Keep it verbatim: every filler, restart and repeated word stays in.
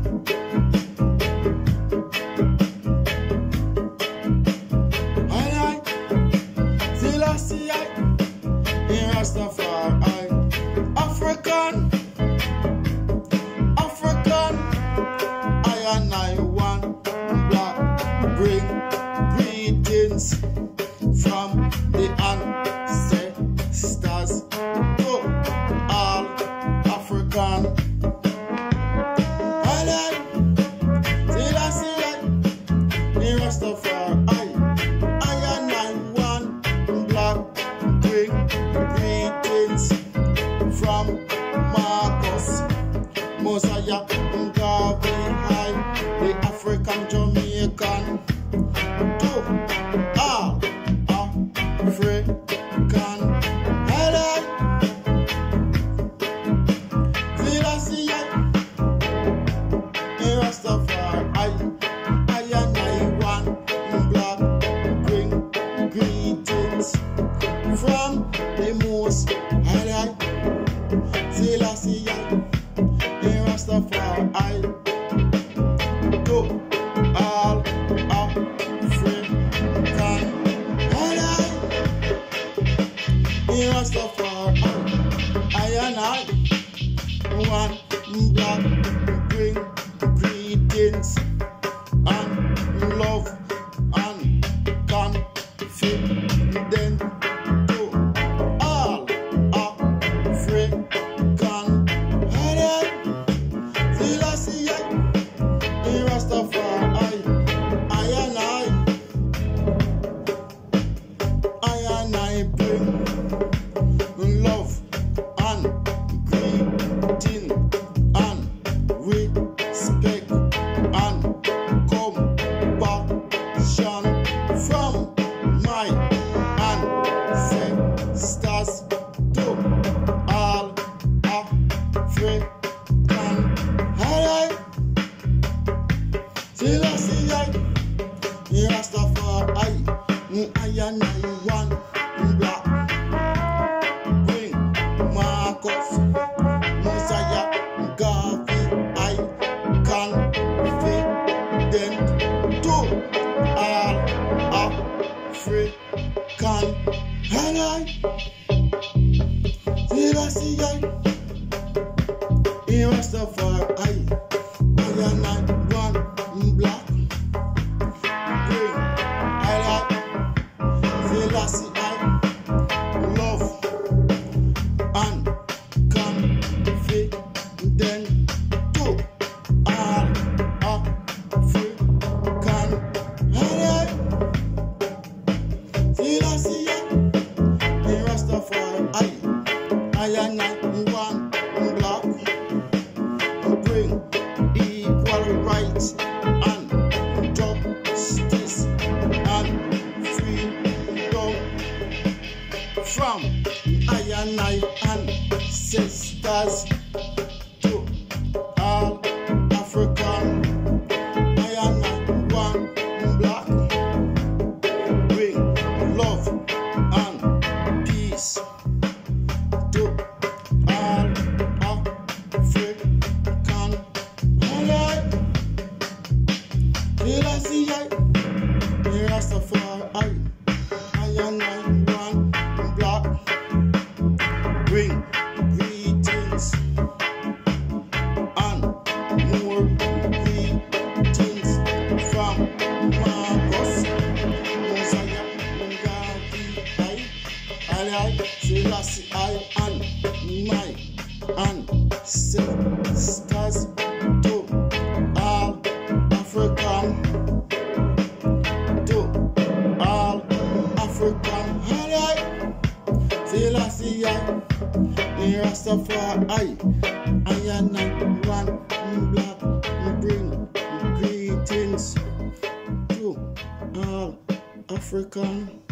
African, African, I and I one black, bring greetings from the ancestors to all African. I like, till I see it, the rest of our I, I and I one black, bring greetings from Marcus, Mosiah, Garvey, High, the African Jamaican, to all African. Hello, till I see it, the rest of our I, I and I one black, bring greetings from the most high. Till I see ya, the rest of our I to all African. Hello, the rest of our I, I and I one black, bring greetings and love and confidence to all African. Bring love and greeting and respect and compassion from my ancestors to all African. Hello, till I see I, the rest of our I, I and I one. Black, bring Marcus, Mosiah, Garvey, I confident to all African. And I, till I see I, the rest of our I, I and I one black, bring I like, till I see I. Love and confidence to all African. Hello, till I see ya, the rest of our I, I and I one black, bring equal rights and justice and freedom from I and I ancestors to all African. I and I one black, bring love and peace to all African. Hello, till I see I, the rest of our I, I and I one black, bring greetings and more greetings from Marcus, Mosiah, Garvey, I, I, Selassie, I, and my ancestors to all African, to all African. Hello, Selassie, I, the rest of our I, I and I one black, bring greetings to all African.